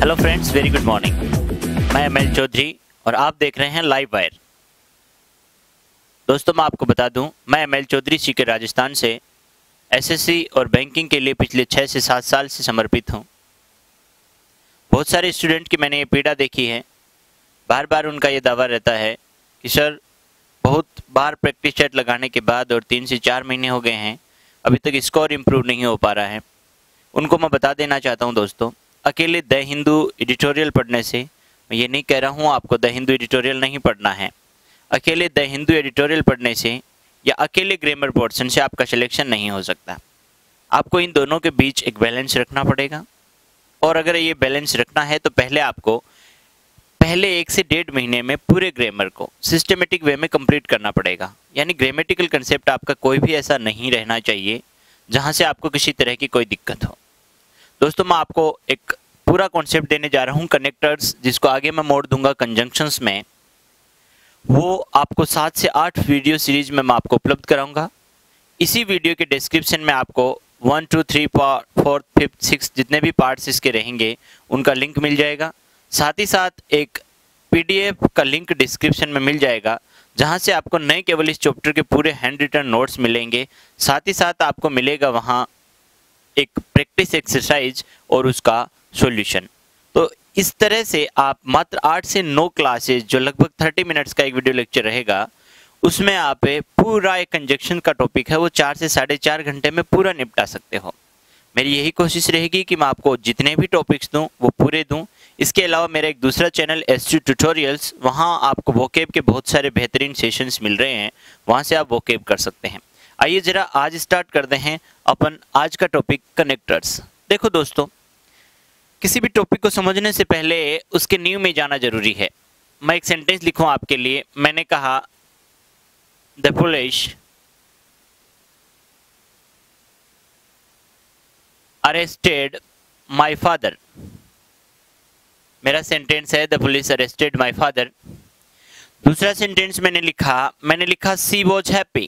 Hello friends, very good morning. मैं ML Chaudhary और आप देख रहे हैं लाइव वायर। दोस्तों, मैं आपको बता दूं, मैं एमएल चौधरी सीकर राजस्थान से एसएससी और बैंकिंग के लिए पिछले 6 से 7 साल से समर्पित हूं। बहुत सारे स्टूडेंट की मैंने ये पीड़ा देखी है। बार बार उनका ये दावा रहता है कि सर, बहुत बार प्रैक्टिस सेट लगाने के बाद और 3 से 4 महीने हो गए हैं, अभी तक स्कोर इम्प्रूव नहीं हो पा रहा है। उनको मैं बता देना चाहता हूं दोस्तों, अकेले द हिंदू एडिटोरियल पढ़ने से, मैं ये नहीं कह रहा हूं आपको द हिंदू एडिटोरियल नहीं पढ़ना है, अकेले द हिंदू एडिटोरियल पढ़ने से या अकेले ग्रामर पोर्शन से आपका सिलेक्शन नहीं हो सकता। आपको इन दोनों के बीच एक बैलेंस रखना पड़ेगा। और अगर ये बैलेंस रखना है तो पहले आपको पहले 1 से 1.5 महीने में पूरे ग्रामर को सिस्टमेटिक वे में कंप्लीट करना पड़ेगा। यानी ग्रामेटिकल कंसेप्ट आपका कोई भी ऐसा नहीं रहना चाहिए जहां से आपको किसी तरह की कोई दिक्कत हो। दोस्तों, मैं आपको एक पूरा कॉन्सेप्ट देने जा रहा हूं कनेक्टर्स, जिसको आगे मैं मोड़ दूंगा कंजंक्शंस में। वो आपको 7 से 8 वीडियो सीरीज में मैं आपको उपलब्ध कराऊंगा। इसी वीडियो के डिस्क्रिप्शन में आपको 1, 2, 3, 4, 5, 6 जितने भी पार्ट्स इसके रहेंगे उनका लिंक मिल जाएगा। साथ ही साथ एक पीडीएफ का लिंक डिस्क्रिप्शन में मिल जाएगा, जहां से आपको नए केवल इस चैप्टर के पूरे हैंड रिटन नोट्स मिलेंगे। साथ ही साथ आपको मिलेगा वहां एक प्रैक्टिस एक्सरसाइज और उसका सॉल्यूशन। तो इस तरह से आप मात्र 8 से 9 क्लासेस, जो लगभग 30 मिनट्स का एक वीडियो लेक्चर रहेगा, उसमें आप पूरा एक कंजक्शन का टॉपिक है वो 4 से 4.5 घंटे में पूरा निपटा सकते हो। मेरी यही कोशिश रहेगी कि मैं आपको जितने भी टॉपिक्स दूं वो पूरे दूं। इसके अलावा मेरा एक दूसरा चैनल एस2 ट्यूटोरियल्स, वहां आपको वोकेब के बहुत सारे बेहतरीन सेशंस मिल रहे हैं, वहां से आप वोकेब कर सकते हैं। आइए जरा आज स्टार्ट करते हैं अपन आज का टॉपिक कनेक्टर्स। देखो दोस्तों, किसी भी टॉपिक को समझने से पहले उसके नींव में जाना जरूरी है। मैं एक सेंटेंस लिखूं आपके लिए। मैंने कहा the police arrested my father. मेरा सेंटेंस है the police arrested my father. दूसरा सेंटेंस मैंने लिखा सी वॉज हैप्पी।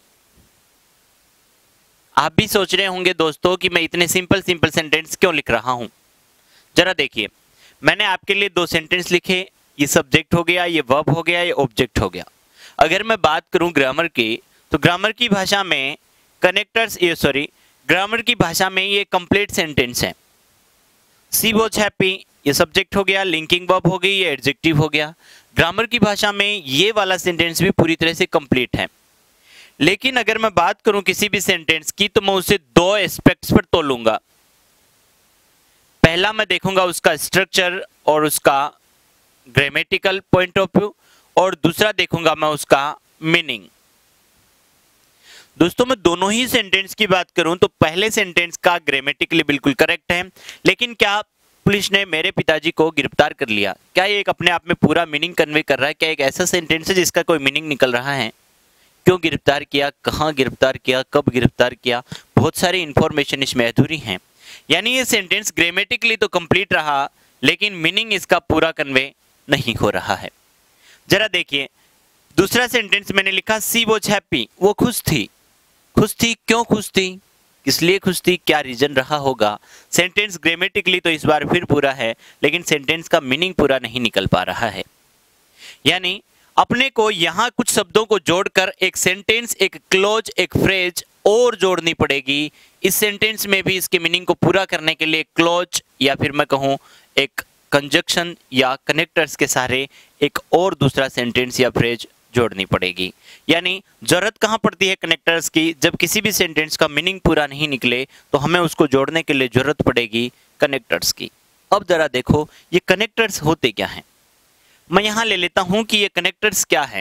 आप भी सोच रहे होंगे दोस्तों कि मैं इतने सिंपल सेंटेंस क्यों लिख रहा हूं। जरा देखिए, मैंने आपके लिए 2 सेंटेंस लिखे। ये सब्जेक्ट हो गया, ये वर्ब हो गया, ये ऑब्जेक्ट हो गया। अगर मैं बात करूं ग्रामर की, तो ग्रामर की भाषा में ग्रामर की भाषा में ये कंप्लीट सेंटेंस है। सी वॉज हैप्पी ये सब्जेक्ट हो गया, लिंकिंग वर्ब हो गई, ये एडजेक्टिव हो गया। ग्रामर की भाषा में ये वाला सेंटेंस भी पूरी तरह से कंप्लीट है। लेकिन अगर मैं बात करूं किसी भी सेंटेंस की, तो मैं उसे 2 एस्पेक्ट्स पर तोलूंगा। पहला मैं देखूंगा उसका स्ट्रक्चर और उसका ग्रामेटिकल पॉइंट ऑफ व्यू, और दूसरा देखूंगा मैं उसका मीनिंग। दोस्तों, मैं दोनों ही सेंटेंस की बात करूं तो पहले सेंटेंस का ग्रामेटिकली बिल्कुल करेक्ट है, लेकिन क्या पुलिस ने मेरे पिताजी को गिरफ्तार कर लिया, क्या ये एक अपने आप में पूरा मीनिंग कन्वे कर रहा है? क्या एक ऐसा सेंटेंस है जिसका कोई मीनिंग निकल रहा है? क्यों गिरफ्तार किया, कहां गिरफ्तार किया, कब गिरफ्तार किया, बहुत सारी इंफॉर्मेशन इसमें अधूरी है। यानी ये सेंटेंस ग्रामेटिकली तो कंप्लीट रहा, लेकिन मीनिंग इसका पूरा कन्वे नहीं हो रहा है। जरा देखिए, दूसरा सेंटेंस मैंने लिखा सी वॉज हैप्पी। वो खुश थी। क्यों खुश थी, किस लिए खुश थी, क्या रीजन रहा होगा? सेंटेंस ग्रामेटिकली तो इस बार फिर पूरा है, लेकिन सेंटेंस का मीनिंग पूरा नहीं निकल पा रहा है। यानी अपने को यहां कुछ शब्दों को जोड़कर एक सेंटेंस, एक क्लोज, एक फ्रेज और जोड़नी पड़ेगी। इस सेंटेंस में भी इसके मीनिंग को पूरा करने के लिए क्लोज, या फिर मैं कहूं एक कंजक्शन या कनेक्टर्स के सहारे एक और दूसरा सेंटेंस या फ्रेज जोड़नी पड़ेगी। यानी जरूरत कहां पड़ती है कनेक्टर्स की? जब किसी भी सेंटेंस का मीनिंग पूरा नहीं निकले तो हमें उसको जोड़ने के लिए जरूरत पड़ेगी कनेक्टर्स की। अब जरा देखो, ये कनेक्टर्स होते क्या हैं। मैं यहां ले लेता हूं कि ये कनेक्टर्स क्या है।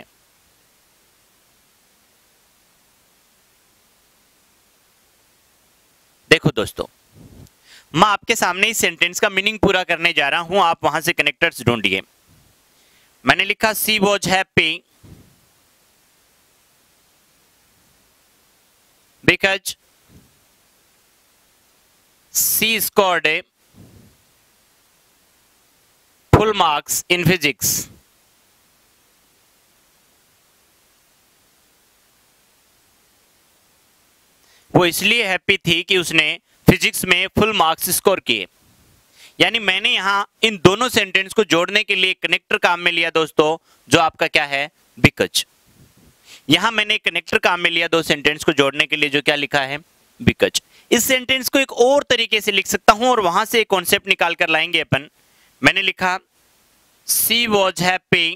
देखो दोस्तों, मैं आपके सामने इस सेंटेंस का मीनिंग पूरा करने जा रहा हूं, आप वहां से कनेक्टर्स ढूंढिए। मैंने लिखा she was happy because she scored a full marks in physics. वो इसलिए हैप्पी थी कि उसने फिजिक्स में फुल मार्क्स स्कोर किए। यानी मैंने यहां इन दोनों सेंटेंस को जोड़ने के लिए कनेक्टर काम में लिया दोस्तों, जो आपका क्या है, बिकॉज। यहां मैंने कनेक्टर काम में लिया दो सेंटेंस को जोड़ने के लिए, जो क्या लिखा है, बिकॉज। इस सेंटेंस को एक और तरीके से लिख सकता हूं और वहां से एक कॉन्सेप्ट निकाल कर लाएंगे अपन। मैंने लिखा she was happy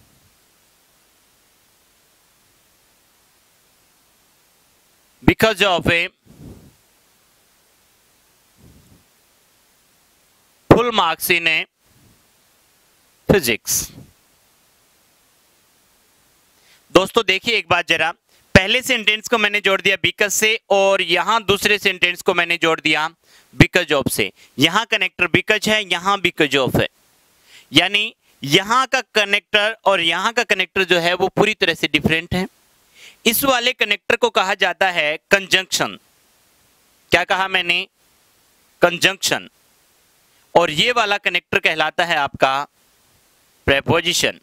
because of a full marks in a physics. दोस्तों देखिए एक बात जरा, पहले सेंटेंस को मैंने जोड़ दिया बिकॉज से और यहां दूसरे सेंटेंस को मैंने जोड़ दिया बिकॉज ऑफ से। यहां कनेक्टर बिकॉज है, यहां बिकॉज ऑफ है, यानी यहां का कनेक्टर और यहां का कनेक्टर जो है वो पूरी तरह से डिफरेंट है। इस वाले कनेक्टर को कहा जाता है कंजंक्शन। क्या कहा मैंने, कंजंक्शन। और ये वाला कनेक्टर कहलाता है आपका प्रेपोजिशन।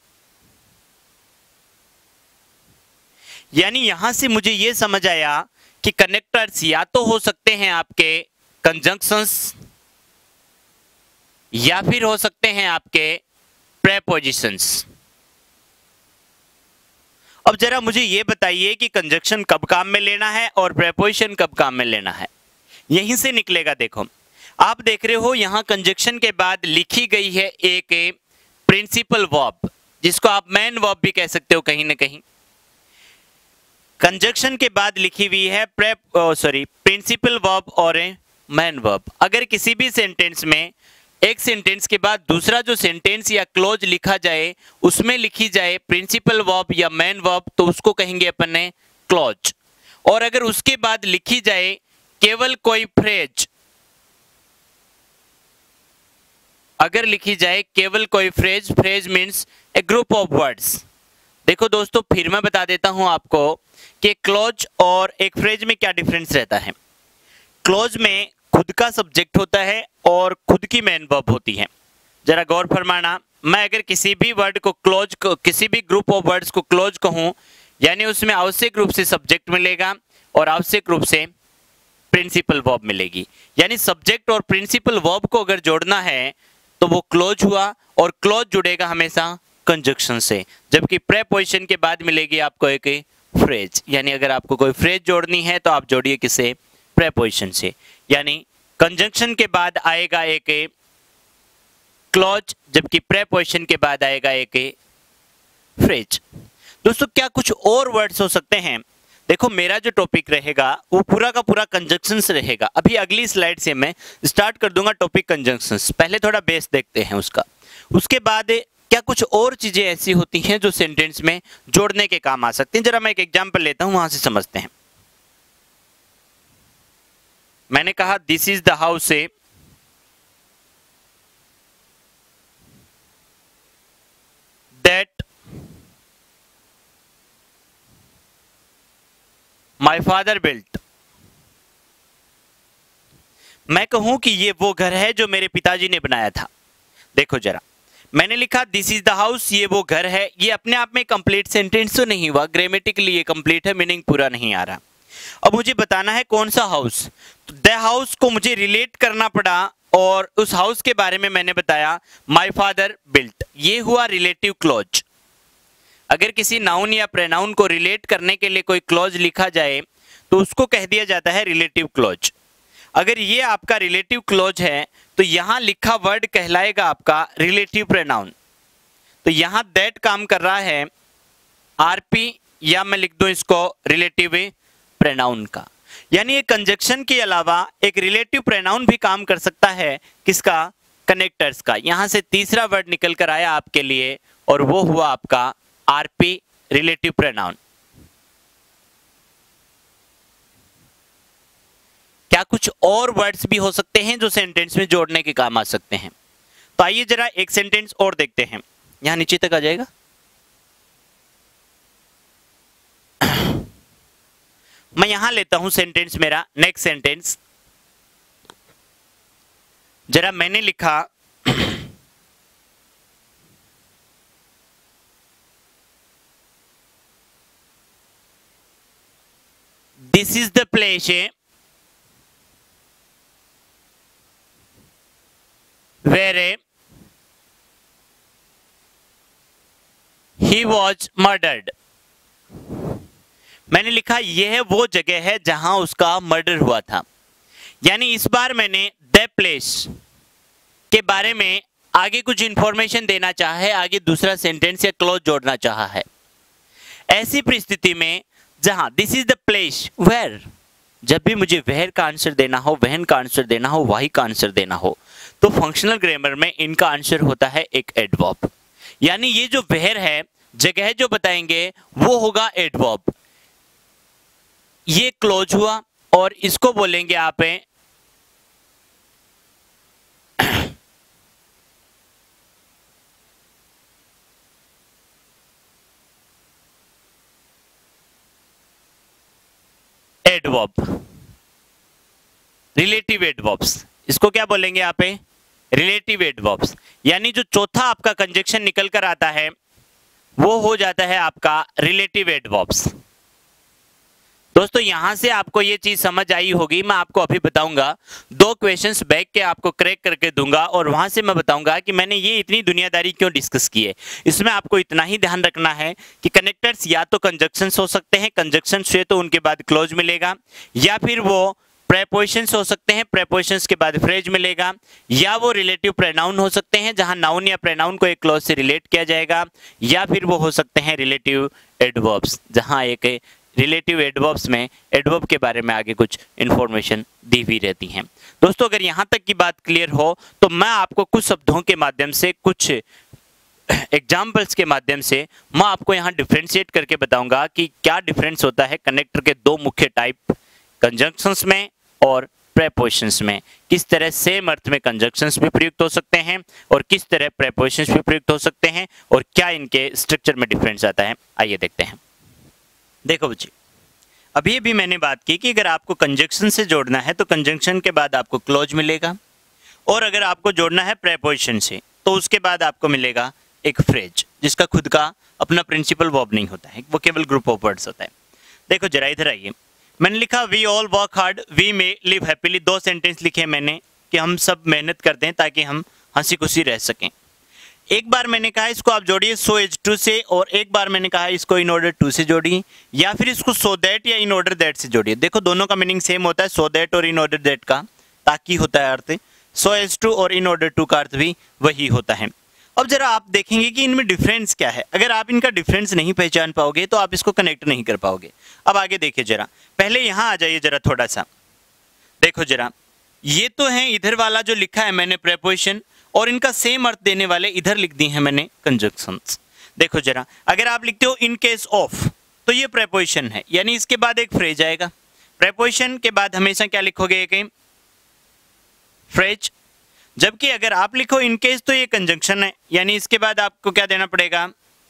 यानी यहां से मुझे यह समझ आया कि कनेक्टर्स या तो हो सकते हैं आपके कंजंक्शंस या फिर हो सकते हैं आपके प्रेपोजिशंस। अब जरा मुझे यह बताइए कि कंजंक्शन कब काम में लेना है और प्रेपोजिशन कब काम में लेना है। यहीं से निकलेगा। देखो आप देख रहे हो यहां कंजंक्शन के बाद लिखी गई है एक प्रिंसिपल वर्ब, जिसको आप मेन वर्ब भी कह सकते हो कहीं ना कहीं। कंजंक्शन के बाद लिखी हुई है प्रिंसिपल वर्ब और मेन वर्ब। अगर किसी भी सेंटेंस में एक सेंटेंस के बाद दूसरा जो सेंटेंस या क्लोज लिखा जाए उसमें लिखी जाए प्रिंसिपल वर्ब या मेन वर्ब, तो उसको कहेंगे अपन ने क्लोज। और अगर उसके बाद लिखी जाए केवल कोई फ्रेज, अगर लिखी जाए केवल कोई phrase, phrase means a group of words. देखो दोस्तों फिर मैं बता देता हूं आपको कि क्लोज और एक फ्रेज में क्या डिफरेंस रहता है। क्लोज में खुद का सब्जेक्ट होता है और खुद की मेन वर्ब होती है। जरा गौर फरमाना, मैं अगर किसी भी वर्ड को क्लोज, किसी भी ग्रुप ऑफ वर्ड्स को क्लोज कहूं, यानी उसमें आवश्यक रूप से सब्जेक्ट मिलेगा और आवश्यक रूप से प्रिंसिपल वर्ब मिलेगी। यानी सब्जेक्ट और प्रिंसिपल वर्ब को अगर जोड़ना है तो वो क्लोज हुआ, और क्लोज जुड़ेगा हमेशा कंजंक्शन से, जबकि प्रेपोजिशन के बाद मिलेगी आपको एक फ्रेज। यानी अगर आपको कोई फ्रेज जोड़नी है तो आप जोड़िए किसे, प्रेपोजिशन से। यानी कंजंक्शन के बाद आएगा एक क्लोज, जबकि प्रेपोजिशन के बाद आएगा एक फ्रेज। दोस्तों क्या कुछ और वर्ड्स हो सकते हैं। देखो मेरा जो टॉपिक रहेगा वो पूरा का पूरा कंजंक्शंस रहेगा। अभी अगली स्लाइड से मैं स्टार्ट कर दूंगा टॉपिक कंजंक्शंस। पहले थोड़ा बेस देखते हैं उसका, उसके बाद क्या कुछ और चीजें ऐसी होती हैं जो सेंटेंस में जोड़ने के काम आ सकती हैं। जरा मैं एक एग्जांपल लेता हूं, वहां से समझते हैं। मैंने कहा दिस इज द हाउस से दैट माय फादर बिल्ट। मैं कहूं कि ये वो घर है जो मेरे पिताजी ने बनाया था। देखो जरा, मैंने लिखा दिस इज द हाउस, ये वो घर है। ये अपने आप में कंप्लीट सेंटेंस तो नहीं हुआ, ग्रामेटिकली ये कंप्लीट है, मीनिंग पूरा नहीं आ रहा। अब मुझे बताना है कौन सा हाउस, तो द हाउस को मुझे रिलेट करना पड़ा और उस हाउस के बारे में मैंने बताया माय फादर बिल्ट। ये हुआ रिलेटिव क्लॉज। अगर किसी नाउन या प्रोनाउन को रिलेट करने के लिए कोई क्लॉज लिखा जाए तो उसको कह दिया जाता है रिलेटिव क्लॉज। अगर ये आपका रिलेटिव क्लॉज है तो यहां लिखा वर्ड कहलाएगा आपका रिलेटिव प्रोनाउन। तो यहां दैट काम कर रहा है आरपी, या मैं लिख दूं इसको रिलेटिव प्रोनाउन का। यानी एक कंजंक्शन के अलावा एक रिलेटिव प्रोनाउन भी काम कर सकता है, किसका, कनेक्टर्स का। यहां से तीसरा वर्ड निकल कर आया आपके लिए और वो हुआ आपका आरपी, रिलेटिव प्रोनाउन। क्या कुछ और वर्ड्स भी हो सकते हैं जो सेंटेंस में जोड़ने के काम आ सकते हैं। तो आइए जरा एक सेंटेंस और देखते हैं। यहां नीचे तक आ जाएगा। मैं यहां लेता हूं सेंटेंस मेरा, नेक्स्ट सेंटेंस। जरा मैंने लिखा this is the place where he was murdered। मैंने लिखा यह वो जगह है जहां उसका मर्डर हुआ था। यानी इस बार मैंने द प्लेस के बारे में आगे कुछ इंफॉर्मेशन देना चाहा है, आगे दूसरा सेंटेंस या क्लोज जोड़ना चाहा है। ऐसी परिस्थिति में जहां this is the place where, जब भी मुझे वेयर का आंसर देना हो, वहन का आंसर देना हो, वाही का आंसर देना हो, तो फंक्शनल ग्रामर में इनका आंसर होता है एक एडवर्ब। यानी ये जो वेयर है, जगह जो बताएंगे वो होगा एडवर्ब। ये क्लोज हुआ और इसको बोलेंगे आप एडवर्ब, रिलेटिव एडवर्ब्स। इसको क्या बोलेंगे आप रिलेटिव एडवर्ब्स। यानी जो चौथा आपका कंजक्शन निकल कर आता है वो हो जाता है आपका रिलेटिव एडवर्ब्स। दोस्तों यहां से आपको ये चीज समझ आई होगी। मैं आपको अभी बताऊंगा, 2 क्वेश्चंस बैक के आपको क्रैक करके दूंगा और वहां से मैं बताऊंगा कि मैंने ये इतनी दुनियादारी क्यों डिस्कस की है। इसमें आपको इतना ही ध्यान रखना है कि कनेक्टर्स या तो कंजक्शंस हो सकते हैं, कंजक्शंस हुए तो उनके बाद क्लोज मिलेगा, या फिर वो प्रेपोजिशंस हो सकते हैं, प्रेपोजिशंस के बाद फ्रेज मिलेगा, या वो रिलेटिव प्रोनाउन हो सकते हैं जहां नाउन या प्रोनाउन को एक क्लॉज से रिलेट किया जाएगा, या फिर वो हो सकते हैं रिलेटिव एडवर्ब्स जहां एक रिलेटिव एडवर्ब्स में एडवर्ब के बारे में आगे कुछ इंफॉर्मेशन दी हुई रहती हैं। दोस्तों अगर यहां तक की बात क्लियर हो तो मैं आपको कुछ शब्दों के माध्यम से, कुछ एग्जाम्पल्स के माध्यम से मैं आपको यहां डिफरेंशिएट करके बताऊंगा कि क्या डिफरेंस होता है कनेक्टर के 2 मुख्य टाइप, कंजंक्शंस में और प्रेपोजिशंस में। किस तरह सेम अर्थ में कंजंक्शंस भी प्रयुक्त हो सकते हैं और किस तरह प्रेपोजिशंस भी प्रयुक्त हो सकते हैं और क्या इनके स्ट्रक्चर में डिफरेंस आता है, आइए देखते हैं। देखो बच्चे, अभी अभी मैंने बात की कि अगर आपको कंजंक्शन से जोड़ना है तो कंजंक्शन के बाद आपको क्लोज मिलेगा, और अगर आपको जोड़ना है प्रेपोजिशन से तो उसके बाद आपको मिलेगा एक फ्रेज जिसका खुद का अपना प्रिंसिपल वर्ब नहीं होता है, वो केवल ग्रुप ऑफ वर्ड्स होता है। देखो जरा इधर आइए, मैंने लिखा we all work hard we may live happily. 2 sentence लिखे मैंने कि हम सब मेहनत करते हैं ताकि हम हंसी खुशी रह सकें। एक बार मैंने कहा इसको आप जोड़िए सो एज टू से, और एक बार मैंने कहा इसको इन ऑर्डर टू से जोड़िए, या फिर इसको सो दैट या इन ऑर्डर दैट से जोड़िए। देखो दोनों का मीनिंग सेम होता है, सो दैट और इन ऑर्डर दैट का ताकि होता है अर्थ, सो एज टू और इन ऑर्डर टू का अर्थ भी वही होता है। अब जरा आप देखेंगे कि इनमें डिफरेंस क्या है। अगर आप इनका डिफरेंस नहीं पहचान पाओगे तो आप इसको कनेक्ट नहीं कर पाओगे। अब आगे देखिए जरा, पहले यहां आ जाइए जरा थोड़ा सा, देखो जरा, ये तो है इधर वाला जो लिखा है मैंने प्रेपोजिशन, और इनका सेम अर्थ देने वाले इधर लिख दी है मैंने कंजंक्शंस। देखो जरा, अगर आप लिखते हो इन केस ऑफ तो ये प्रेपोजिशन है, यानी इसके बाद एक फ्रेज आएगा। प्रेपोजिशन के बाद हमेशा क्या लिखोगे, एक फ्रेज। जबकि अगर आप लिखो इन केस तो ये कंजंक्शन है, यानी इसके बाद आपको क्या देना पड़ेगा,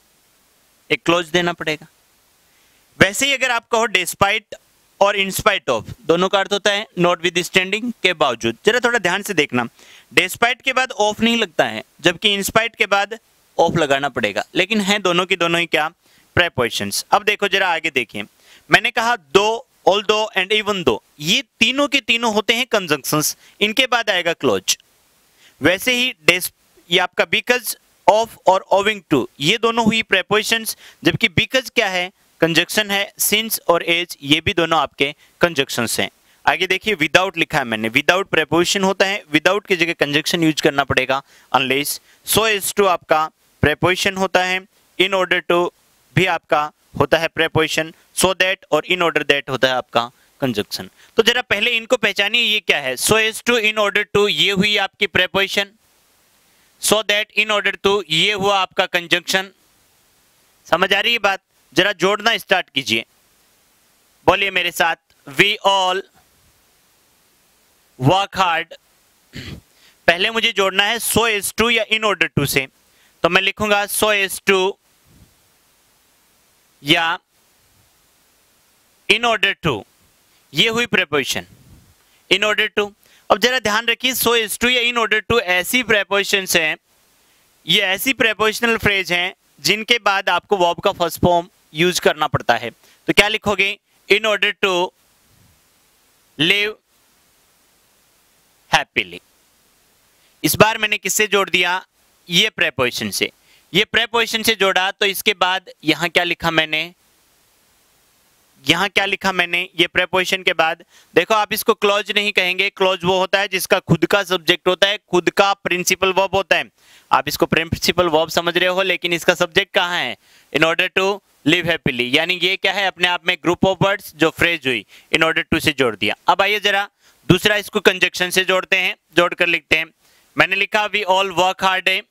एक क्लोज देना पड़ेगा। वैसे ही अगर आप कहो डिस्पाइट और इंस्पाइट ऑफ, दोनों का अर्थ होता है नॉट विद स्टैंडिंग के बावजूद। जरा थोड़ा ध्यान से देखना, डिस्पाइट के बाद ऑफ नहीं लगता है, जबकि इंस्पाइट के बाद ऑफ लगाना पड़ेगा, लेकिन है दोनों की दोनों ही क्या, प्रेपोजिशंस। अब देखो जरा आगे देखिए, मैंने कहा दो, ऑल्दो एंड इवन दो, ये तीनों के तीनों होते हैं कंजंक्शंस, इनके बाद आएगा क्लोज। वैसे ही ये आपका बिकॉज ऑफ और ओविंग टू, ये दोनों हुई प्रेपोजिशंस, जबकि बिकॉज क्या है, कंजंक्शन है। सिंस और एज, ये भी दोनों आपके कंजंक्शंस हैं। आगे देखिए विदाउट लिखा है मैंने, विदाउट प्रेपोजिशन होता है, विदाउट की जगह कंजंक्शन यूज करना पड़ेगा अनलेस। सो एज टू आपका प्रेपोजिशन होता है, इन ऑर्डर टू भी आपका होता है प्रेपोजिशन, सो दैट और इन ऑर्डर दैट होता है आपका कंजंक्शन। तो जरा पहले इनको पहचानिए, ये क्या है, so as to in order to, ये हुई आपकी preposition, so that in order to, ये हुआ आपका कंजंक्शन। समझ आ रही है बात? जरा जोड़ना स्टार्ट कीजिए, बोलिए मेरे साथ, वी ऑल वर्क हार्ड। पहले मुझे जोड़ना है सो एज टू या इन ऑर्डर टू से, तो मैं लिखूंगा सो एज टू या इन ऑर्डर टू, ये हुई प्रेपोजिशन, इन ऑर्डर टू। अब जरा ध्यान रखिए, सो एज टू या इन ऑर्डर टू ऐसी प्रेपोजिशंस हैं, ये ऐसी प्रेपोजिशनल फ्रेज हैं जिनके बाद आपको वर्ब का फर्स्ट फॉर्म यूज करना पड़ता है। तो क्या लिखोगे, in order to live happily. इस बार मैंने किससे जोड़ दिया, ये प्रेपोजिशन से, ये प्रेपोजिशन से जोड़ा। तो इसके बाद यहां क्या लिखा मैंने, यहां क्या लिखा मैंने, ये प्रेपोजिशन के बाद देखो, आप इसको क्लॉज नहीं कहेंगे। क्लॉज वो होता है जिसका खुद का सब्जेक्ट होता है, खुद का प्रिंसिपल वर्ब होता है। आप इसको प्रिंसिपल वर्ब समझ रहे हो, लेकिन इसका सब्जेक्ट कहां है, in order to live happily, यानी ये क्या है, अपने आप में ग्रुप ऑफ वर्ड्स जो फ्रेज हुई, इन ऑर्डर टू से जोड़ दिया। अब आइए जरा दूसरा इसको कंजक्शन से जोड़ते हैं, जोड़कर लिखते हैं। मैंने लिखा वी ऑल वर्क हार्ड है,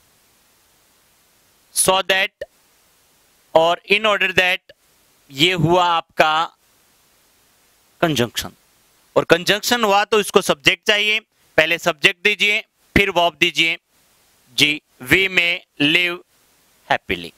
सो दैट, और इन ऑर्डर दैट, ये हुआ आपका कंजंक्शन। और कंजंक्शन हुआ तो इसको सब्जेक्ट चाहिए, पहले सब्जेक्ट दीजिए फिर वर्ब दीजिए। जी, we may live happily.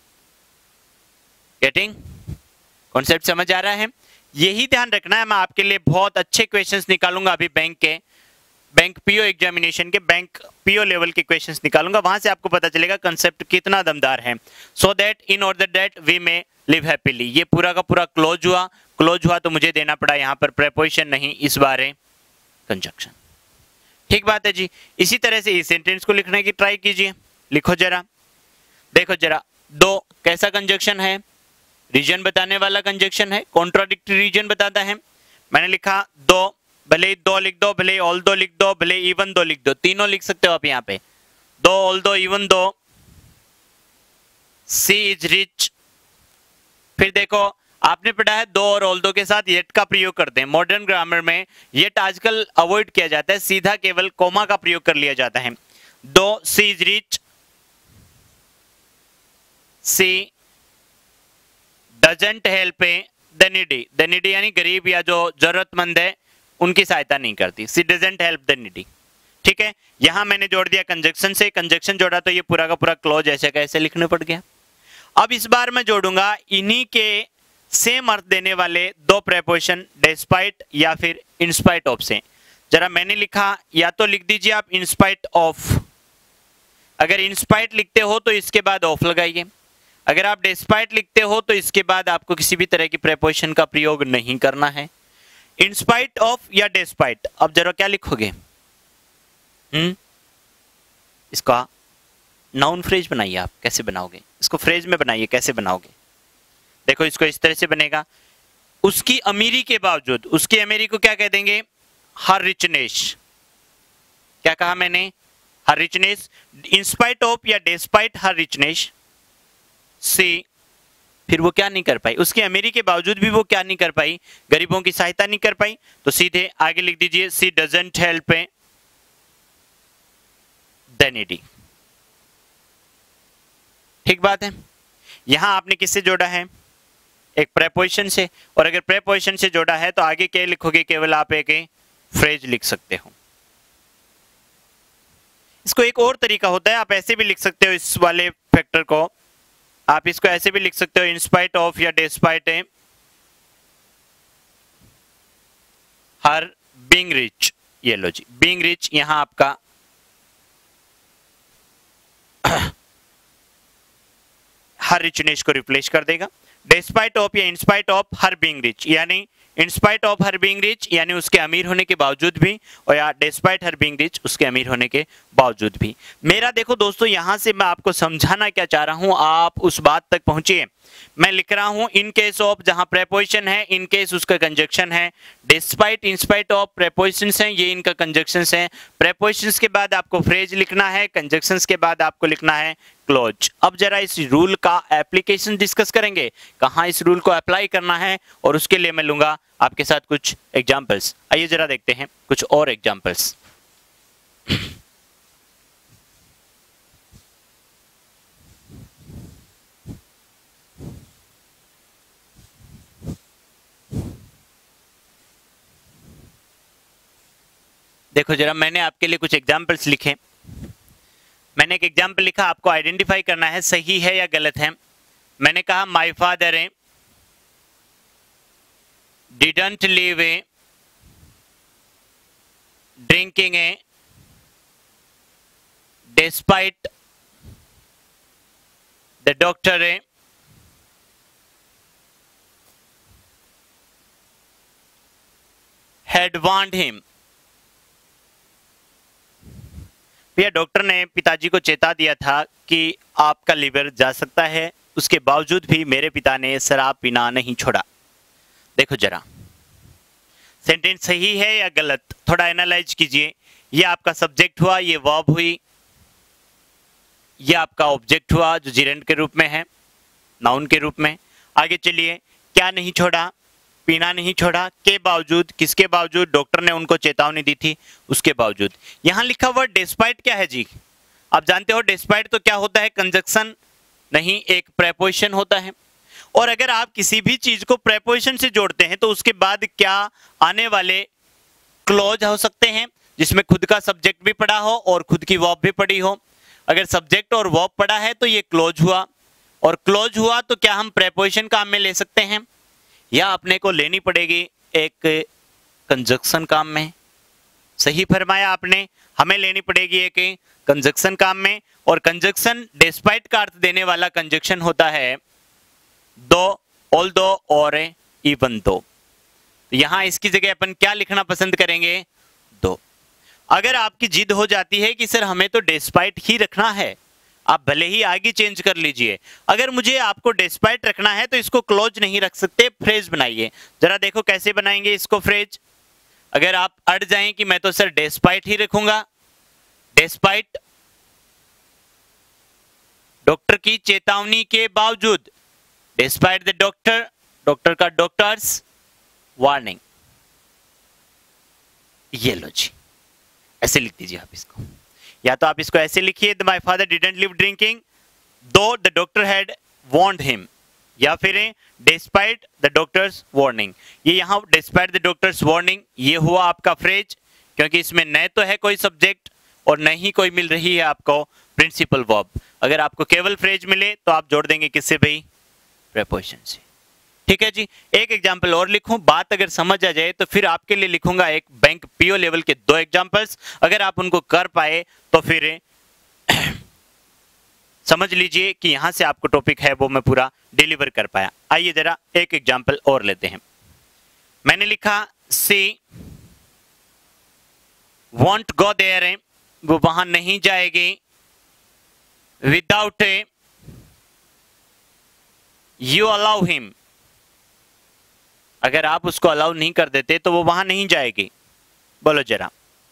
Getting concept समझ आ रहा है? यही ध्यान रखना है। मैं आपके लिए बहुत अच्छे क्वेश्चंस निकालूंगा अभी बैंक के, बैंक पीओ एग्जामिनेशन के, बैंक पीओ लेवल के क्वेश्चंस निकालूंगा, वहां से आपको पता चलेगा कंसेप्ट कितना दमदार है। So that, in order that, we may live happily, ये पूरा का पूरा क्लोज हुआ। क्लोज हुआ तो मुझे देना पड़ा यहाँ पर प्रेपोजिशन, नहीं इस बार है कंजंक्शन। ठीक बात है जी। इसी तरह से इस सेंटेंस को लिखने की ट्राई कीजिए। लिखो जरा, देखो जरा, दो कैसा कंजंक्शन है, रीजन बताने वाला कंजंक्शन है, कॉन्ट्राडिक्टरी रीजन बताता है। मैंने लिखा दो, भले ही दो लिख दो, भले ऑल दो लिख दो, भले इवन दो लिख दो, तीनों लिख सकते हो आप यहाँ पे। दो, ऑल दो, even though, she is rich. फिर देखो, आपने पढ़ा है दो और ऑल दो के साथ येट का प्रयोग करते हैं। मॉडर्न ग्रामर में येट आजकल अवॉइड किया जाता है, सीधा केवल कोमा का प्रयोग कर लिया जाता है। Though, she is rich, she doesn't help the needy, the needy यानी गरीब या जो जरूरतमंद है उनकी सहायता नहीं करती। She doesn't help the needy. ठीक है, यहां मैंने जोड़ दिया कंजक्शन से, कंजक्शन जोड़ा तो ये पूरा का पूरा क्लोज ऐसे कैसे लिखने पड़ गया। अब इस बार मैं जोड़ूंगा इन्हीं के सेम अर्थ देने वाले दो प्रेपोजिशन, डेस्पाइट या फिर इंस्पाइट ऑफ से। जरा मैंने लिखा, या तो लिख दीजिए आप इंस्पाइट ऑफ, अगर इंस्पाइट लिखते हो तो इसके बाद ऑफ लगाइए, अगर आप डेस्पाइट लिखते हो तो इसके बाद आपको किसी भी तरह की प्रेपोजिशन का प्रयोग नहीं करना है। इंस्पाइट ऑफ या डेस्पाइट, अब जरा क्या लिखोगे, इसका नाउन फ्रेज बनाइए। आप कैसे बनाओगे इसको, फ्रेज में बनाइए, कैसे बनाओगे देखो, इसको इस तरह से बनेगा। उसकी अमीरी के बावजूद, उसकी अमीरी को क्या कह देंगे, हर रिचनेस। क्या कहा मैंने, हर रिचनेस। इंस्पाइट ऑफ या डेस्पाइट हर रिचनेस, सी, फिर वो क्या नहीं कर पाई, उसकी अमीरी के बावजूद भी वो क्या नहीं कर पाई, गरीबों की सहायता नहीं कर पाई। तो सीधे आगे लिख दीजिए, she doesn't help the needy. ठीक बात है। यहां आपने किससे जोड़ा है, एक प्रेपोजिशन से, और अगर प्रेपोजिशन से जोड़ा है तो आगे क्या लिखोगे, केवल आप एक फ्रेज लिख सकते हो। इसको एक और तरीका होता है, आप ऐसे भी लिख सकते हो इस वाले फैक्टर को, आप इसको ऐसे भी लिख सकते हो, इंस्पाइट ऑफ या डेस्पाइट हर बीइंग रिच। ये लो जी, बीइंग रिच यहां आपका हर रिचनेस को रिप्लेस कर देगा। डेस्पाइट ऑफ या in spite of her being rich, यानी in spite of her being rich यानी उसके अमीर होने के बावजूद भी, और या डेस्पाइट हर बीइंग रिच उसके अमीर होने के बावजूद भी। मेरा देखो दोस्तों, यहां से मैं आपको समझाना क्या चाह रहा हूं, आप उस बात तक पहुंचिए। मैं लिख रहा हूं इन केस ऑफ, जहां प्रेपोजिशन है, इन केस उसका कंजक्शन है। डिस्पाइट, इंस्पाइट ऑफ प्रेपोजिशंस हैं, ये इनका कंजक्शंस हैं। प्रेपोजिशंस के बाद आपको फ्रेज लिखना है, कंजक्शंस के बाद आपको लिखना है क्लोज। अब जरा इस रूल का एप्लीकेशन डिस्कस करेंगे, कहां इस रूल को अप्लाई करना है, और उसके लिए मैं लूंगा आपके साथ कुछ एग्जांपल्स। आइए जरा देखते हैं कुछ और एग्जांपल्स। देखो जरा, मैंने आपके लिए कुछ एग्जांपल्स लिखे। मैंने एक एग्जांपल लिखा, आपको आइडेंटिफाई करना है सही है या गलत है। मैंने कहा my father didn't leave drinking despite the doctor had warned him। भैया डॉक्टर ने पिताजी को चेता दिया था कि आपका लीवर जा सकता है, उसके बावजूद भी मेरे पिता ने शराब पीना नहीं छोड़ा। देखो जरा सेंटेंस सही है या गलत, थोड़ा एनालाइज कीजिए। ये आपका सब्जेक्ट हुआ, ये वर्ब हुई, ये आपका ऑब्जेक्ट हुआ जो जिरेंड के रूप में है, नाउन के रूप में। आगे चलिए, क्या नहीं छोड़ा, पीना नहीं छोड़ा, के बावजूद, किसके बावजूद, डॉक्टर ने उनको चेतावनी दी थी उसके बावजूद। यहां लिखा हुआ डिस्पाइट क्या है जी? आप जानते हो डिस्पाइट तो क्या होता है? कंजक्शन नहीं, एक प्रेपोजिशन होता है। और अगर आप किसी भी चीज को प्रेपोजिशन से जोड़ते हैं तो उसके बाद क्या आने वाले क्लॉज हो सकते हैं, जिसमें खुद का सब्जेक्ट भी पड़ा हो और खुद की वर्ब भी पड़ी हो। अगर सब्जेक्ट और वर्ब पड़ा है तो ये क्लोज हुआ, और क्लोज हुआ तो क्या हम प्रेपोजिशन काम में ले सकते हैं, या अपने को लेनी पड़ेगी एक कंजक्शन काम में? सही फरमाया आपने, हमें लेनी पड़ेगी एक कंजक्शन काम में। और कंजक्शन डिस्पाइट का अर्थ देने वाला कंजक्शन होता है दो, ऑल्दो और इवन दो। यहां इसकी जगह अपन क्या लिखना पसंद करेंगे? दो। अगर आपकी जिद हो जाती है कि सर हमें तो डिस्पाइट ही रखना है, आप भले ही आगे चेंज कर लीजिए। अगर मुझे आपको डिस्पाइट रखना है तो इसको क्लोज नहीं रख सकते, फ्रेज बनाइए। जरा देखो कैसे बनाएंगे इसको फ्रेज। अगर आप अड़ जाएं कि मैं तो सर डिस्पाइट ही रखूंगा, डिस्पाइट डॉक्टर की चेतावनी के बावजूद, डिस्पाइट द डॉक्टर, डॉक्टर का डॉक्टर्स वार्निंग, ये लो जी, ऐसे लिख दीजिए आप इसको। या तो आप इसको ऐसे लिखिए, my father didn't live drinking though the doctor had warned him, या फिर डिस्पाइट द डॉक्टर्स वार्निंग। ये यहां डिस्पाइट द डॉक्टर्स वार्निंग, ये हुआ आपका फ्रेज, क्योंकि इसमें न तो है कोई सब्जेक्ट और न ही कोई मिल रही है आपको प्रिंसिपल वर्ब। अगर आपको केवल फ्रेज मिले तो आप जोड़ देंगे किससे भाई? प्रेपोजिशन से। ठीक है जी। एक एग्जाम्पल और लिखूं, बात अगर समझ आ जाए तो फिर आपके लिए लिखूंगा एक बैंक पीओ लेवल के 2 एग्जाम्पल्स। अगर आप उनको कर पाए तो फिर समझ लीजिए कि यहां से आपको टॉपिक है वो मैं पूरा डिलीवर कर पाया। आइए जरा एक एग्जाम्पल और लेते हैं। मैंने लिखा सी वॉन्ट गो देयर, वो वहां नहीं जाएगी, विदाउट यू अलाउ हिम, अगर आप उसको अलाउ नहीं कर देते तो वो वहां नहीं जाएगी। बोलो जरा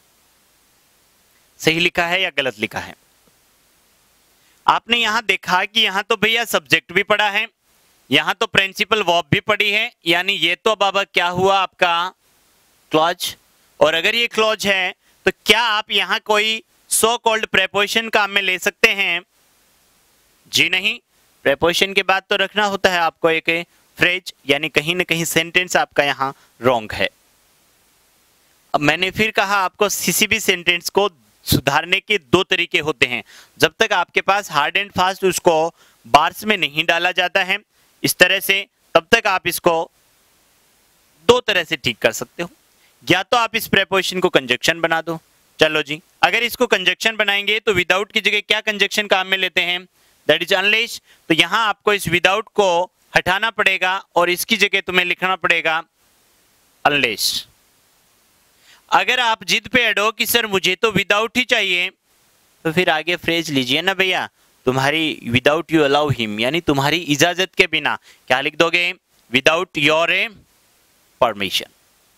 सही लिखा है या गलत लिखा है? आपने यहां देखा कि यहां तो भैया सब्जेक्ट भी पड़ा है, यहां तो प्रिंसिपल वर्ब भी पड़ी है, यानी ये तो बाबा क्या हुआ आपका? क्लॉज। और अगर ये क्लॉज है तो क्या आप यहां कोई सो कॉल्ड प्रेपोजिशन काम में ले सकते हैं? जी नहीं, प्रेपोजिशन के बाद तो रखना होता है आपको एक फ्रेज, यानी कहीं ना कहीं सेंटेंस आपका यहां रॉन्ग है। अब मैंने फिर कहा आपको किसी भी सेंटेंस को सुधारने के 2 तरीके होते हैं। जब तक आपके पास हार्ड एंड फास्ट उसको बार्स में नहीं डाला जाता है इस तरह से, तब तक आप इसको 2 तरह से ठीक कर सकते हो। या तो आप इस प्रेपोजिशन को कंजक्शन बना दो। चलो जी, अगर इसको कंजक्शन बनाएंगे तो विदाउट की जगह क्या कंजक्शन काम में लेते हैं? That is unless. तो यहां आपको इस विदाउट को हटाना पड़ेगा और इसकी जगह तुम्हें लिखना पड़ेगा अनलेस। अगर आप जिद पे अड़ो कि सर मुझे तो विदाउट ही चाहिए, तो फिर आगे फ्रेज लीजिए ना भैया, तुम्हारी विदाउट यू अलाउ हिम, यानी तुम्हारी इजाजत के बिना क्या लिख दोगे? Without your permission.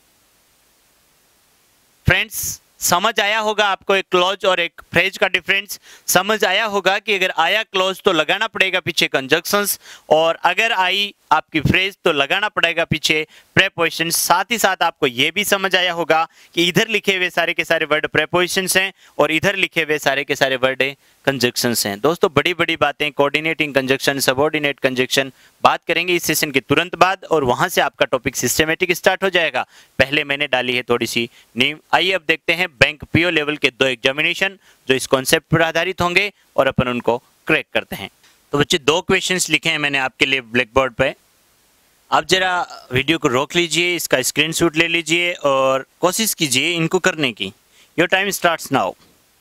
फ्रेंड्स समझ आया होगा आपको एक क्लॉज और एक फ्रेज का डिफरेंस। समझ आया होगा कि अगर आया क्लॉज तो लगाना पड़ेगा पीछे कंजक्शंस, और अगर आई आपकी फ्रेज तो लगाना पड़ेगा पीछे प्रेपोजिशन। साथ ही साथ आपको यह भी समझ आया होगा कि इधर लिखे हुए सारे के सारे वर्ड प्रेपोजिशंस हैं और इधर लिखे हुए सारे के सारे वर्ड कंजक्शंस हैं। दोस्तों बड़ी बड़ी बातें, कोऑर्डिनेटिंग कंजक्शन, सबऑर्डिनेट कंजक्शन बात करेंगे इस सेशन के तुरंत बाद, और वहां से आपका टॉपिक सिस्टमेटिक स्टार्ट हो जाएगा। पहले मैंने डाली है थोड़ी सी नींव। आइए अब देखते हैं बैंक पीओ लेवल के 2 एग्जामिनेशन जो इस कॉन्सेप्ट पर आधारित होंगे और अपन उनको क्रैक करते हैं। तो बच्चे 2 क्वेश्चंस लिखे हैं मैंने आपके लिए ब्लैक बोर्ड पे। आप जरा वीडियो को रोक लीजिए, इसका स्क्रीनशॉट ले लीजिए और कोशिश कीजिए इनको करने की। Your time starts now.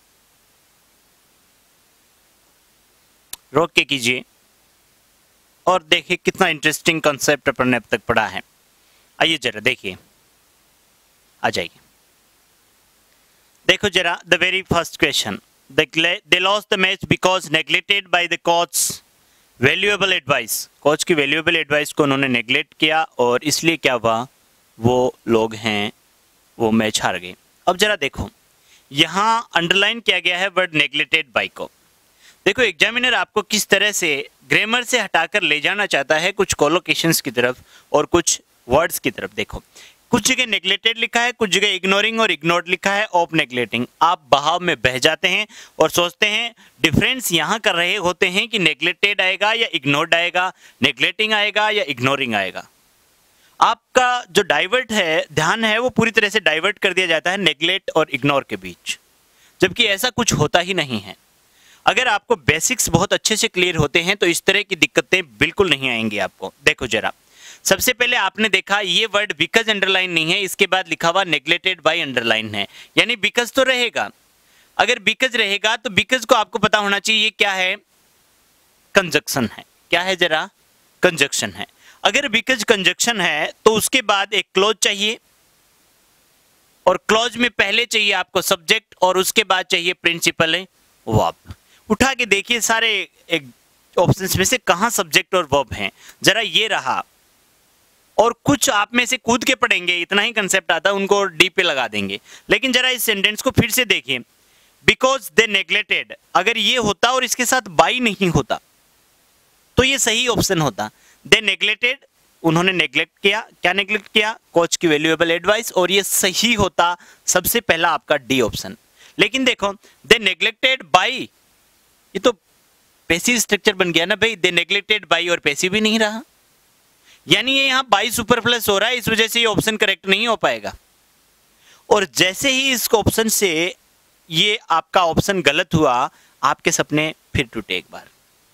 रोक के कीजिए और देखिए कितना इंटरेस्टिंग कॉन्सेप्ट अपन ने अब तक पढ़ा है। आइए जरा देखिए, आ जाइए। देखो जरा the very first question, they lost the match because neglected by the coach's valuable advice. Coach की valuable advice को उन्होंने neglect किया और इसलिए क्या हुआ, वो लोग हैं वो मैच हार गए। अब जरा देखो यहाँ अंडरलाइन किया गया है वर्ड neglected by को। देखो एग्जामिनर आपको किस तरह से ग्रामर से हटाकर ले जाना चाहता है कुछ कोलोकेशंस की तरफ और कुछ वर्ड्स की तरफ। देखो कुछ जगह नेग्लेक्टेड लिखा है, कुछ जगह इग्नोरिंग और इग्नोर्ड लिखा है, ऑफ नेग्लेक्टिंग। आप बहाव में बह जाते हैं और सोचते हैं, डिफरेंस यहाँ कर रहे होते हैं कि नेग्लेक्टेड आएगा या इग्नोर्ड आएगा, नेग्लेक्टिंग आएगा या इग्नोरिंग आएगा। आपका जो डाइवर्ट है, ध्यान है, वो पूरी तरह से डाइवर्ट कर दिया जाता है नेग्लेक्ट और इग्नोर के बीच, जबकि ऐसा कुछ होता ही नहीं है। अगर आपको बेसिक्स बहुत अच्छे से क्लियर होते हैं तो इस तरह की दिक्कतें बिल्कुल नहीं आएंगी आपको। देखो जरा, सबसे पहले आपने देखा ये वर्ड बिकॉज अंडरलाइन नहीं है, इसके बाद लिखा हुआ नेग्लेक्टेड बाय अंडरलाइन है, यानी बिकॉज तो रहेगा। अगर बिकॉज रहेगा तो बिकॉज को आपको पता होना चाहिए ये क्या है, कंजक्शन है। क्या है जरा, कंजक्शन है। अगर बिकॉज कंजक्शन है तो उसके बाद एक क्लॉज चाहिए और क्लॉज में पहले चाहिए आपको सब्जेक्ट और उसके बाद चाहिए प्रिंसिपल वर्ब। उठा के देखिए सारे ऑप्शंस में से कहां सब्जेक्ट और वर्ब हैं। जरा ये रहा, और कुछ आप में से कूद के पढ़ेंगे, इतना ही कंसेप्ट आता है, उनको डी पे लगा देंगे। लेकिन जरा इस सेंटेंस को फिर से देखिए, बिकॉज दे नेग्लेक्टेड, अगर ये होता और इसके साथ बाई नहीं होता तो ये सही ऑप्शन होता। दे नेग्लेक्टेड, उन्होंने नेग्लेक्ट किया। क्या नेग्लेक्ट किया, कोच की वैल्यूएबल एडवाइस, और ये सही होता सबसे पहला आपका डी ऑप्शन। लेकिन देखो दे नेग्लेक्टेड बाई, ये तो पैसिव स्ट्रक्चर बन गया ना भाई, दे नेग्लेक्टेड बाई और पैसिव भी नहीं रहा, यानी ये यहाँ बाई सुपरफ्लस हो रहा है, इस वजह से ये ऑप्शन करेक्ट नहीं हो पाएगा। और जैसे ही इस ऑप्शन से ये आपका ऑप्शन गलत हुआ, आपके सपने फिर टूटे एक बार,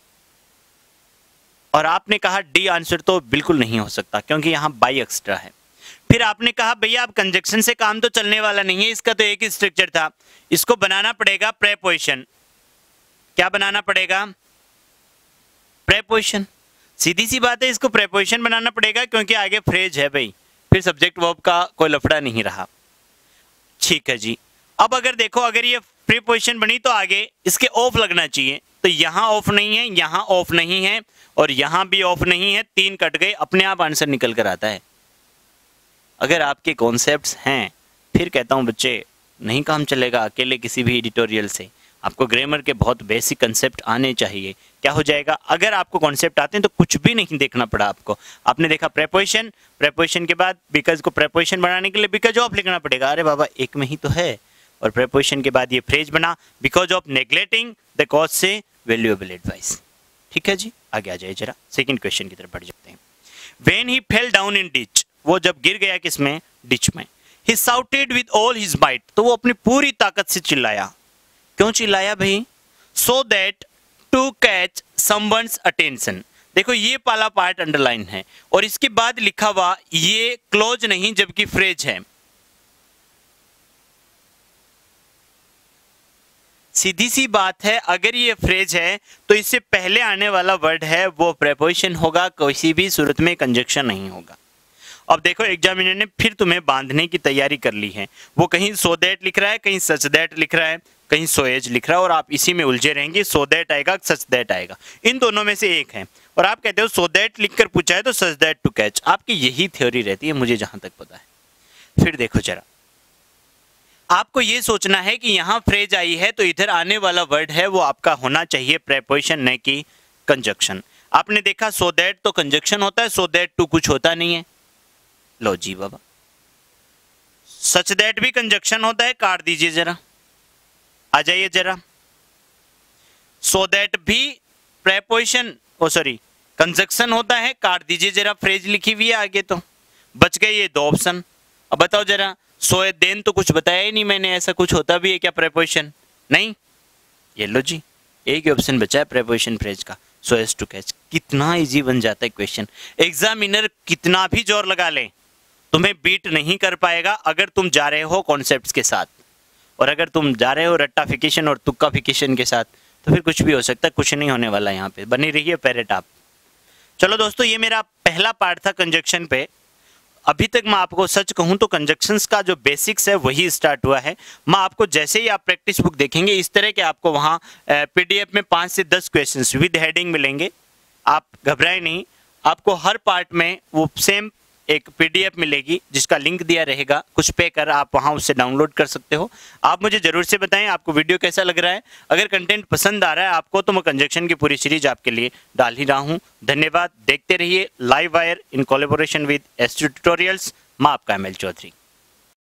और आपने कहा डी आंसर तो बिल्कुल नहीं हो सकता क्योंकि यहाँ बाई एक्स्ट्रा है। फिर आपने कहा भैया अब कंजक्शन से काम तो चलने वाला नहीं है, इसका तो एक ही स्ट्रक्चर था, इसको बनाना पड़ेगा प्रेपोजिशन। क्या बनाना पड़ेगा, प्रेपोजिशन। सीधी सी बात है, इसको प्रेपोजिशन बनाना पड़ेगा क्योंकि आगे फ्रेज है भाई, फिर सब्जेक्ट वर्ब का कोई लफड़ा नहीं रहा। ठीक है जी। अब अगर देखो, अगर ये प्रीपोजिशन बनी तो आगे इसके ऑफ लगना चाहिए, तो यहाँ ऑफ नहीं है, यहाँ ऑफ नहीं है और यहाँ भी ऑफ नहीं है, 3 कट गए, अपने आप आंसर निकल कर आता है। अगर आपके कॉन्सेप्ट्स हैं, फिर कहता हूँ बच्चे नहीं काम चलेगा अकेले किसी भी एडिटोरियल से। आपको ग्रामर के बहुत बेसिक कंसेप्ट आने चाहिए। क्या हो जाएगा, अगर आपको कॉन्सेप्ट आते हैं तो कुछ भी नहीं देखना पड़ा आपको। आपने देखा प्रेपोजिशन, प्रेपोजिशन के बाद बिकॉज को प्रेपोजिशन बनाने के लिए बिकॉज ऑफ लिखना पड़ेगा, अरे बाबा एक में ही तो है। और प्रेपोजिशन के बाद ये फ्रेज बना, because of neglecting the cause से वैल्यूएबल एडवाइस। ठीक है जी, आगे आ जाए जरा, सेकंड क्वेश्चन की तरफ बढ़ जाते हैं। When he fell down in ditch, वो जब गिर गया किसमें, डिच में। He shouted with all his might, तो वो अपनी पूरी ताकत से चिल्लाया। क्यों चिल्लाया भाई, so that to catch someone's attention. देखो ये वाला पार्ट अंडरलाइन है और इसके बाद लिखा हुआ ये क्लोज नहीं जबकि फ्रेज है। सीधी सी बात है, अगर ये फ्रेज है तो इससे पहले आने वाला वर्ड है वो प्रेपोजिशन होगा, किसी भी सूरत में कंजक्शन नहीं होगा। अब देखो एग्जामिनर ने फिर तुम्हें बांधने की तैयारी कर ली है, वो कहीं सो दैट लिख रहा है, कहीं सच दैट लिख रहा है, कहीं सो एज लिख रहा है, और आप इसी में उलझे रहेंगे। सो दैट आएगा, सच दैट आएगा, इन दोनों में से एक है। और आप कहते हो सो दैट लिखकर पूछा है तो सच दैट टू कैच। आपकी यही थ्योरी रहती है, मुझे जहां तक पता है। फिर देखो जरा, आपको ये सोचना है कि यहाँ फ्रेज आई है तो इधर आने वाला वर्ड है वो आपका होना चाहिए प्रेपोजिशन, न कि कंजक्शन। आपने देखा सो दैट तो कंजक्शन होता है, सो दैट टू कुछ होता नहीं है। लो जी बाबा, सच दैट भी कंजक्शन होता है, काट दीजिए जरा, आ जाइए जरा। सो दैट भी प्रेपोजिशन, ओ सॉरी कंजक्शन होता है, काट दीजिए जरा, फ्रेज लिखी हुई है आगे, तो बच गए ये 2 ऑप्शन। अब बताओ जरा, सो देन तो कुछ बताया ही नहीं मैंने, ऐसा कुछ होता भी है क्या प्रेपोजिशन, नहीं। ये लो जी, एक ही ऑप्शन बचा है प्रेपोजिशन फ्रेज का, सो एज टू कैच। कितना इजी बन जाता है क्वेश्चन, एग्जामिनर कितना भी जोर लगा ले तुम्हें बीट नहीं कर पाएगा अगर तुम जा रहे हो कॉन्सेप्ट्स के साथ। और अगर तुम जा रहे हो रट्टाफिकेशन और तुक्काफिकेशन के साथ तो फिर कुछ भी हो सकता है, कुछ नहीं होने वाला। यहाँ पे बनी रहिए पैरेट आप। चलो दोस्तों, ये मेरा पहला पार्ट था कंजक्शन पे। अभी तक मैं आपको सच कहूं तो कंजक्शंस का जो बेसिक्स है वही स्टार्ट हुआ है। मैं आपको जैसे ही आप प्रैक्टिस बुक देखेंगे इस तरह के आपको वहां पीडीएफ में 5 से 10 क्वेश्चंस विद हेडिंग मिलेंगे। आप घबराएं नहीं, आपको हर पार्ट में वो सेम एक पीडीएफ मिलेगी जिसका लिंक दिया रहेगा, कुछ पे कर आप वहां उससे डाउनलोड कर सकते हो। आप मुझे जरूर से बताएं आपको वीडियो कैसा लग रहा है। अगर कंटेंट पसंद आ रहा है आपको तो मैं कंजक्शन की पूरी सीरीज आपके लिए डाल ही रहा हूं। धन्यवाद, देखते रहिए live wire in collaboration with S tutorials. मैं आपका ML चौधरी।